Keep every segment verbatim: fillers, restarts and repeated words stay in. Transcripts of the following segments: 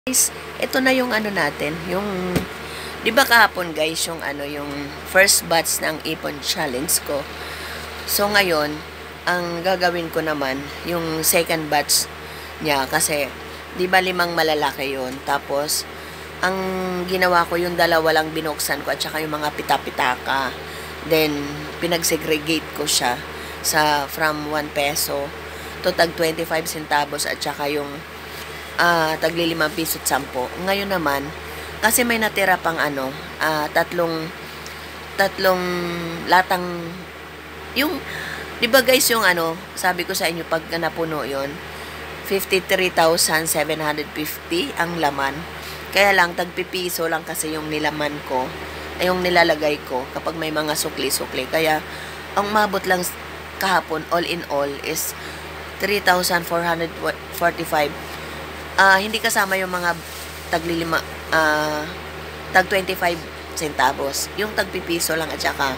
Guys, ito na yung ano natin, yung, di ba kahapon guys, yung ano, yung first batch ng ipon challenge ko. So ngayon, ang gagawin ko naman, yung second batch niya, kasi, di ba limang malalaki yun. Tapos, ang ginawa ko, yung dalawa lang binuksan ko, at saka yung mga pita-pitaka. Then, pinagsegregate ko siya sa from one peso to tag twenty-five centavos, at saka yung Uh, tagli limang piso at sampo. Ngayon naman, kasi may natira pang ano, uh, tatlong tatlong latang yung, di ba guys, yung ano, sabi ko sa inyo, pag napuno yon fifty-three thousand seven hundred fifty ang laman. Kaya lang, tagpipiso lang kasi yung nilaman ko, ay yung nilalagay ko kapag may mga sukli-sukli. Kaya, ang mabot lang kahapon, all in all, is three thousand four hundred forty-five. Uh, hindi kasama yung mga taglilima, uh, tag twenty-five centavos. Yung tagpipiso lang at saka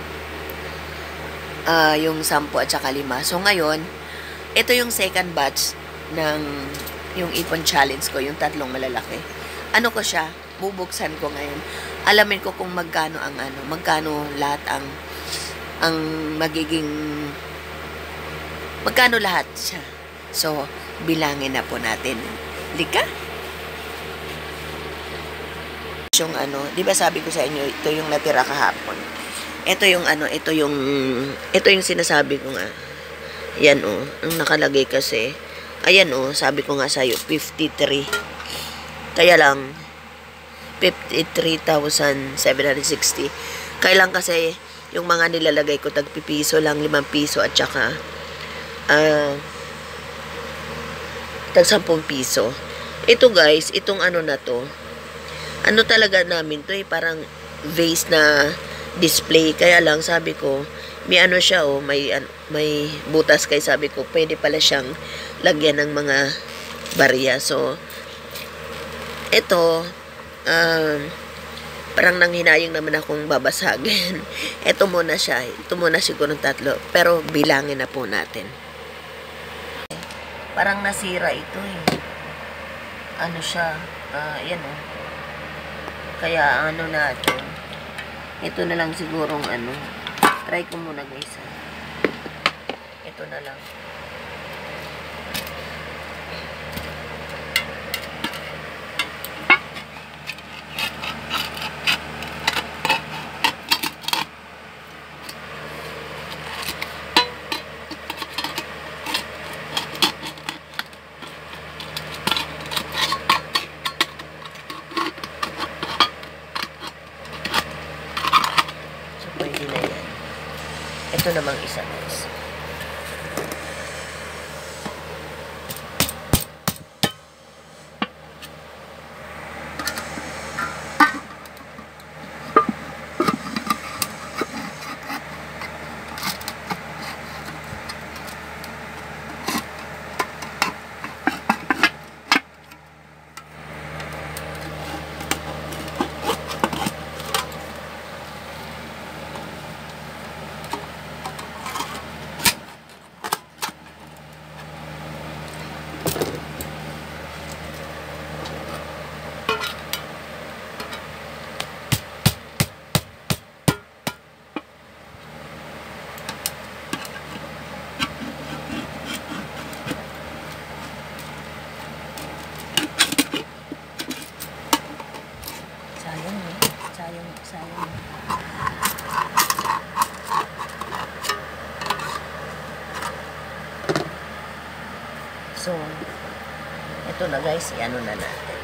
uh, yung sampu at saka lima. So ngayon, ito yung second batch ng yung ipon challenge ko, yung tatlong malalaki. Ano ko siya? Bubuksan ko ngayon. Alamin ko kung magkano ang ano, magkano lahat ang ang magiging magkano lahat siya. So, bilangin na po natin. Lika? Yung ano, di ba sabi ko sa inyo, ito yung natira kahapon. Ito yung ano, ito yung, ito yung sinasabi ko nga. Yan o, oh, ang nakalagay kasi. Ayan o, oh, sabi ko nga sa'yo, fifty-three. Kaya lang, fifty-three thousand seven hundred sixty. Kaya lang kasi, yung mga nilalagay ko, tagpipiso lang, limang piso, at saka, ah, uh, tag sampung piso. Ito guys, itong ano na to, ano talaga namin to eh, parang vase na display. Kaya lang sabi ko, may ano siya oh, may, may butas, kay sabi ko, pwede pala siyang lagyan ng mga barya. So, ito, um, parang nanghinayang naman akong babasagin. Ito muna siya, ito muna siguro ng tatlo, pero bilangin na po natin. Parang nasira ito eh. Ano siya, uh, yan oh. Kaya ano natin, ito na lang sigurong ano, try ko muna guys ha. Ito na lang. Ito namang isa guys. Sayang eh. Sayang, sayang. So, ito na guys, ano na natin.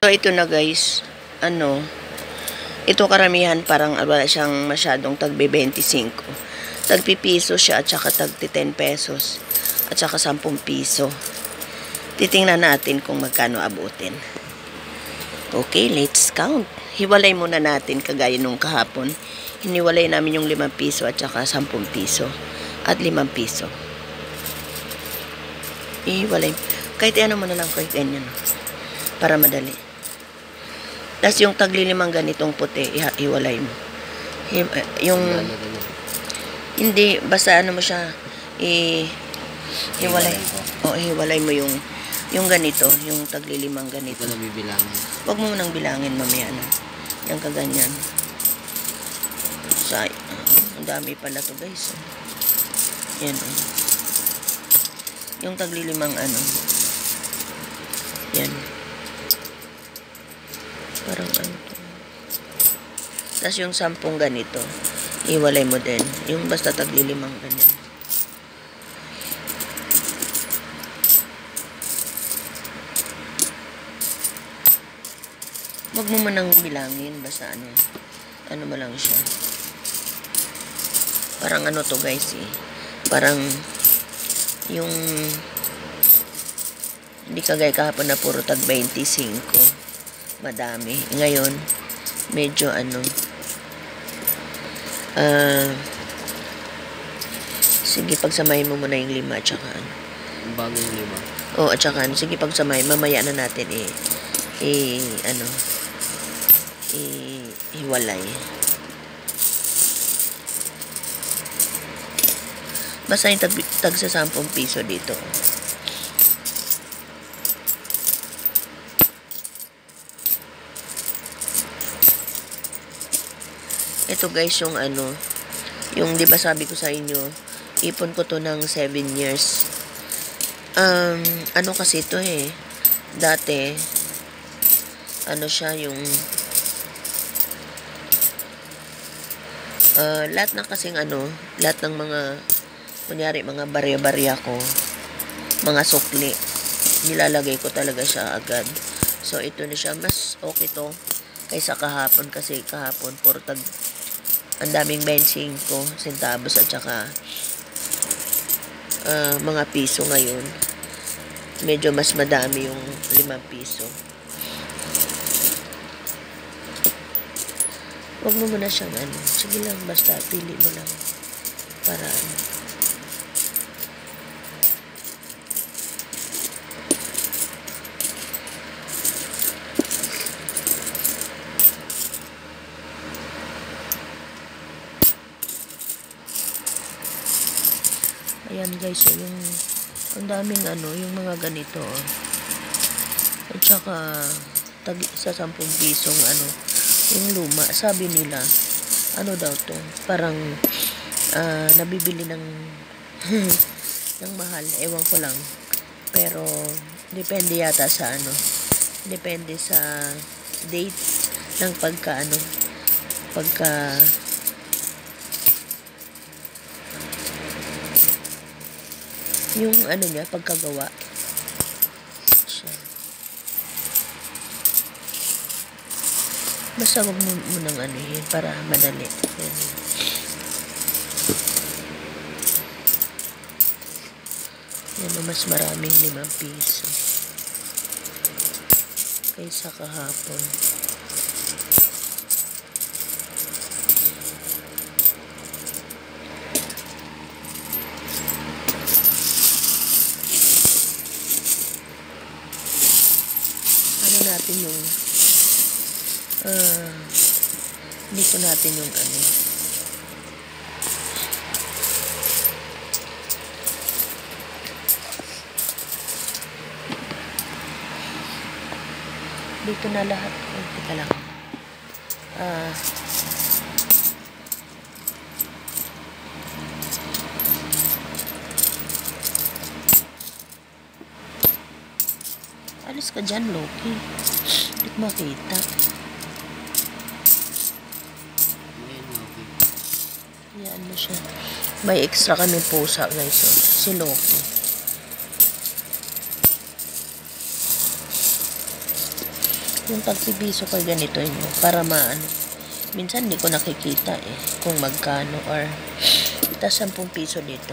So, ito na guys. Ano, ito karamihan parang wala siyang masyadong tagbe twenty-five. Tagpipiso siya at saka tagti ten pesos. At saka ten piso. Titingnan natin kung magkano abutin. Okay, let's count. Hiwalay muna natin kagaya nung kahapon. Hiniwalay namin yung limang piso at saka ten piso. At limang piso. Ihiwalay. Kahit ano mo na lang kahit ganyan. Para madali. Tapos yung taglilimang ganitong puti, ihiwalay mo. Yung, hindi, basta ano mo siya, i, hiwalay. O, hiwalay mo yung, yung ganito, yung taglilimang ganito. Ito na bibilangin. Huwag mo nang bilangin mamaya na. Yung kaganyan. Sa, ang dami pala to guys. Yan o. Yung taglilimang ano. Yan. Parang ano to. Tapos yung sampung ganito, iwalay mo din. Yung basta taglilimang ganyan. Huwag mo manang bilangin. Basta ano. Ano mo lang siya. Parang ano to guys eh. Parang yung hindi kagaya kahapon na puro tag twenty-five. Madami. Ngayon, medyo ano, ah, uh, sige, pagsamahin mo muna yung lima at saka ano. Bago yung lima? Oo, at saka ano, sige, pagsamahin, mamaya na natin eh, eh, ano, eh, hiwalay. Basta yung tag, tag sa ten piso dito. Ito guys, yung ano, yung di ba sabi ko sa inyo, ipon ko to ng seven years. Um, ano kasi ito eh, dati, ano siya, yung, uh, lahat ng kasing ano, lahat ng mga, kunyari, mga barya-barya ko, mga sukli, nilalagay ko talaga siya agad. So, ito na siya, mas okay to, kaysa kahapon, kasi kahapon, puro tag, ang daming twenty-five centavos at saka uh, mga piso ngayon. Medyo mas madami yung limang piso. Huwag mo muna siyang ano. Sige lang, basta pili mo lang. Para ano. Ayan guys, so yung ang daming ano, yung mga ganito. Oh. At saka tag, sa ten pisong ano, yung luma, sabi nila, ano daw to, parang uh, nabibili ng ng mahal, ewan ko lang. Pero depende yata sa ano, depende sa date ng pagka ano, pagka yung ano niya, pagkagawa. Siya. Basta wag mo munang ano yun, para madali. Yan. Yan, mas maraming limang piso. Kaysa kahapon. Natin yung uh, dito natin yung ano dito na lahat. Oh, teka lang ah uh, alis ka dyan, Loki. Hindi ko makita. Yan mo siya. May extra kami pusa, guys. So, si Loki. Yung tagpipiso ko ganito yun, para maano. Minsan hindi ko nakikita eh, kung magkano or tas sampung piso dito.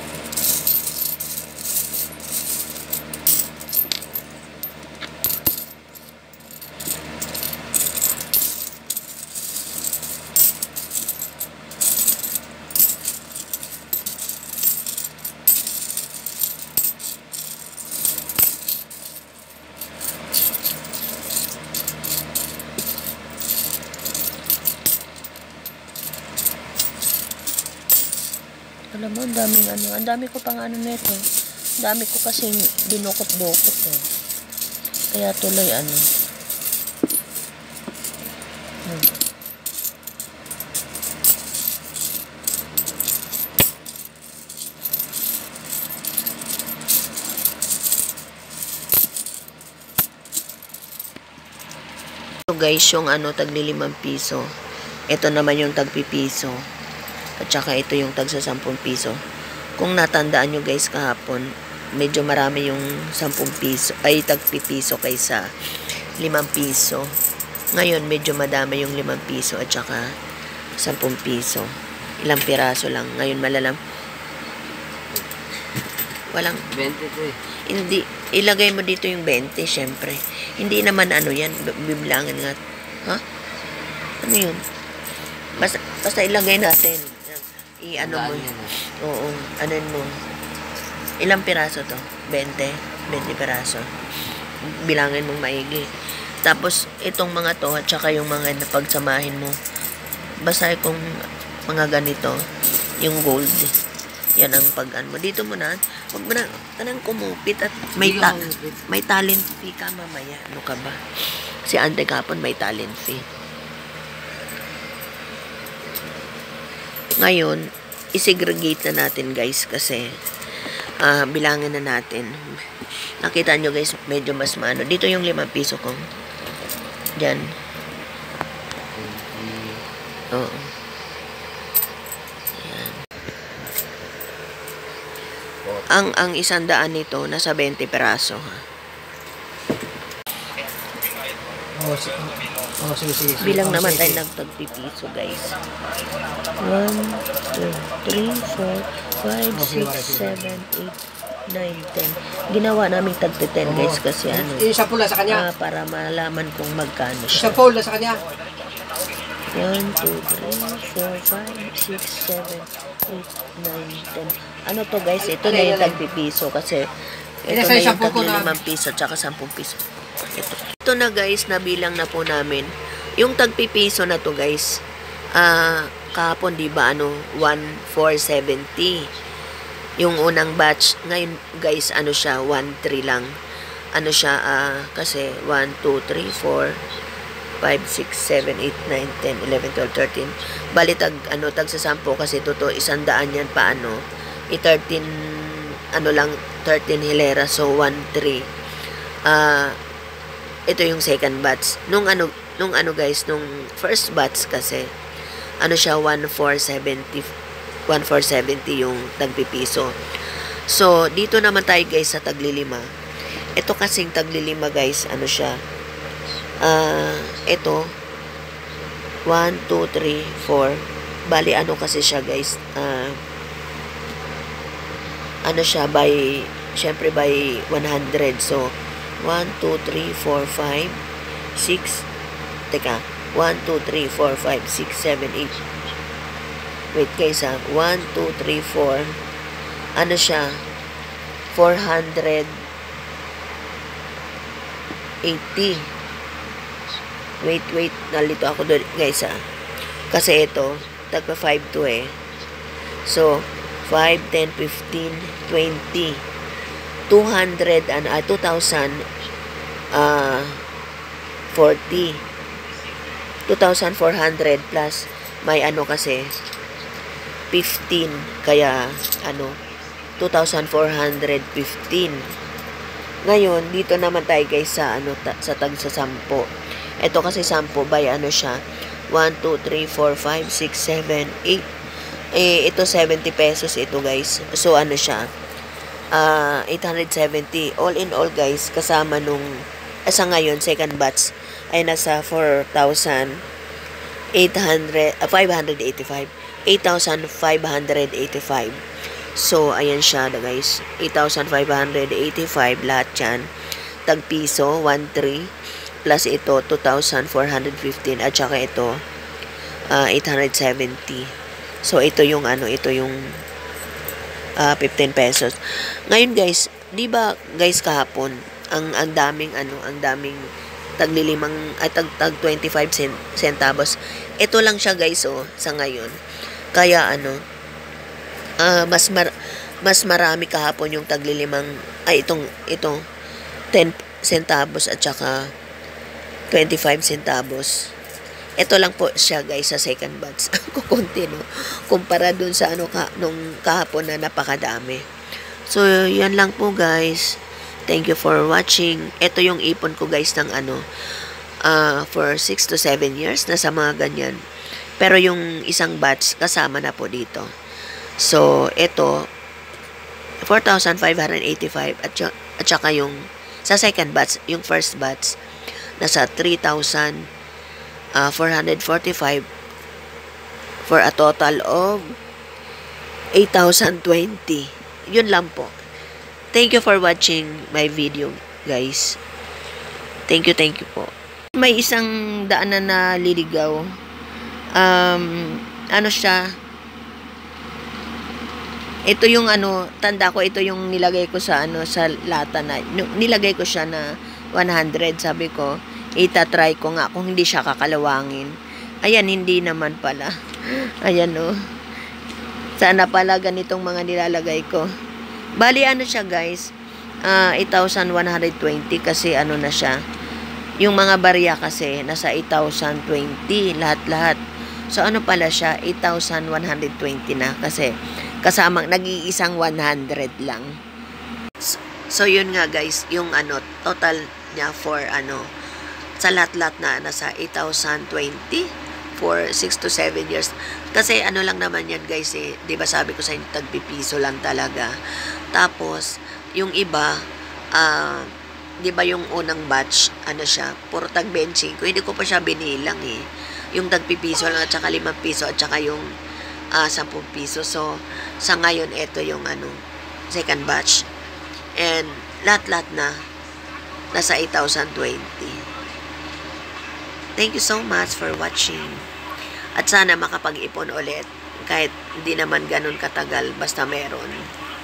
Alam mo, ang daming ano, ang dami ko pang ano nito. Ang dami ko kasing dinukot-dukot eh. Kaya tuloy ano. Hmm. So guys, yung ano, taglilimang piso. Ito naman yung tagpipiso. At saka ito yung tagsa sampung piso. Kung natandaan nyo guys kahapon, medyo marami yung sampung piso, ay tagpipiso kaysa limang piso. Ngayon, medyo madami yung limang piso at saka sampung piso. Ilang piraso lang. Ngayon malalam. Walang... twenty to eh. Hindi. Ilagay mo dito yung twenty, syempre. Hindi naman ano yan. Bibilangin nga. Ha? Ano yun? Basta, basta ilagay natin. I-ano mo. Oo. Ano mo. Ilang piraso to? twenty. twenty piraso. Bilangin mong maigi. Tapos, itong mga to, at saka yung mga napagsamahin mo. Basta kung mga ganito, yung gold. Yan ang pag-ano mo. Dito mo na, huwag mo na, tanang kumupit at may, ta may talent fee ka mamaya. Ano ka ba? Si Ante kapon may talent fee. Ngayon, isegregate na natin guys kasi uh, bilangin na natin. Nakita nyo guys, medyo mas maano. Dito yung limang piso ko. Diyan. Oo. Ayan. Ang, ang isang daan nito, nasa twenty peraso. Ha? Oh, sige. Oh, sige, sige, sige. Bilang Oh, naman sige, tayo nagtagpipiso guys. one, two, three, four, five, six, seven, eight, nine, ten. Ginawa namin tagti ten guys kasi ano. Isa pula sa kanya. Uh, para malaman kung magkano Isa siya. pula sa kanya. one, two, three, four, five, six, seven, eight, nine, ten. Ano to guys? Ito na yung tagpipiso kasi ito na yung taglilimang piso tsaka sampung piso. Ito. Ito na guys, nabilang na po namin. Yung tagpipiso na to guys, ah, uh, kahapon di ba ano, one four seventy. Yung unang batch, ngayon guys, ano siya, one three lang. Ano siya, ah, uh, kasi one, two, three, four, five, six, seven, eight, nine, ten, eleven, twelve, thirteen. Bali tag, ano, tag sa sampo kasi totoo, isang daan yan pa ano, i-thirteen, ano lang, thirteen hilera, so one three. Ah, uh, ito yung second batch. Nung ano, nung ano guys, nung first batch kasi, ano siya, one four seventy, one four seventy yung tagpipiso. So, dito naman tayo guys sa taglilima. Ito kasing taglilima guys, ano siya, ah, uh, ito, one, two, three, four, bali ano kasi siya guys, ah, uh, ano siya, by, syempre by one hundred, so, one, two, three, four, five, six, teka, one, two, three, four, five, six, seven, eight, wait guys ha, one, two, three, four, ano siya, four hundred eighty, wait, wait, nalito ako doon guys ha, kasi ito, tagpa five to eh, so, five, ten, fifteen, twenty, two hundred and uh, two thousand forty, two thousand four hundred plus may ano kasi fifteen, kaya ano two thousand four hundred fifteen. Ngayon dito naman tayo guys sa ano ta, sa tag sa sampo. Ito kasi sampo by ano siya, one, two, three, four, five, six, seven, eight, eh ito seventy pesos ito guys, so ano siya, Uh, eight hundred seventy. All in all guys, kasama nung, sa ngayon, second batch, ay nasa four thousand eight hundred, uh, five hundred eighty-five. eight thousand five hundred eighty-five. So, ayan siya guys. eight thousand five hundred eighty-five lahat yan. Tag piso, one three. Plus ito, two thousand four hundred fifteen. At saka ito, uh, eight hundred seventy. So, ito yung ano, ito yung uh, fifteen pesos. Ngayon guys, di ba guys kahapon, ang ang daming ano, ang daming taglilimang ay tag, tag twenty-five cent, centavos. Ito lang siya guys oh sa ngayon. Kaya ano, uh, mas mar, mas marami kahapon yung taglilimang ay itong itong ten centavos at saka twenty-five centavos. Ito lang po siya guys sa second batch. Kukunti no. Kumpara dun sa ano ka, nung kahapon na napakadami. So yan lang po guys. Thank you for watching. Ito yung ipon ko guys ng ano uh, for six to seven years na sa mga ganyan. Pero yung isang batch kasama na po dito. So ito four thousand five hundred eighty-five at, at saka yung sa second batch, yung first batch nasa three thousand four hundred forty-five for a total of eight thousand twenty. Yun lang po. Thank you for watching my video, guys. Thank you, thank you po. May isang daanan na liligaw. Um, ano siya? Ito yung ano, tanda ko, ito yung nilagay ko sa ano, sa lata na, nilagay ko siya na one hundred. Sabi ko, itatry ko nga kung hindi siya kakalawangin. Ayan, hindi naman pala. Ayan o. Oh. Sana pala ganitong mga nilalagay ko. Bali, ano siya guys, uh, eight thousand one hundred twenty kasi ano na siya. Yung mga barya kasi, nasa eight thousand twenty, lahat-lahat. So, ano pala siya, eight thousand one hundred twenty na kasi kasamang nag-iisang one hundred lang. So, so, yun nga guys, yung ano, total niya for ano, sa lahat-lahat na nasa eight thousand twenty for six to seven years. Kasi ano lang naman yan guys eh, di ba sabi ko sa inyo, tagpipiso lang talaga. Tapos, yung iba, ah, uh, di ba yung unang batch, ano siya, puro tag benching ko, hindi ko pa siya binilang eh. Yung tagpipiso lang at saka limang piso at saka yung uh, sampung piso. So, sa ngayon, ito yung ano, second batch. And, lahat-lahat na, nasa eight thousand twenty. Thank you so much for watching. At sana makapag-ipon ulit. Kahit hindi naman ganun katagal, basta meron.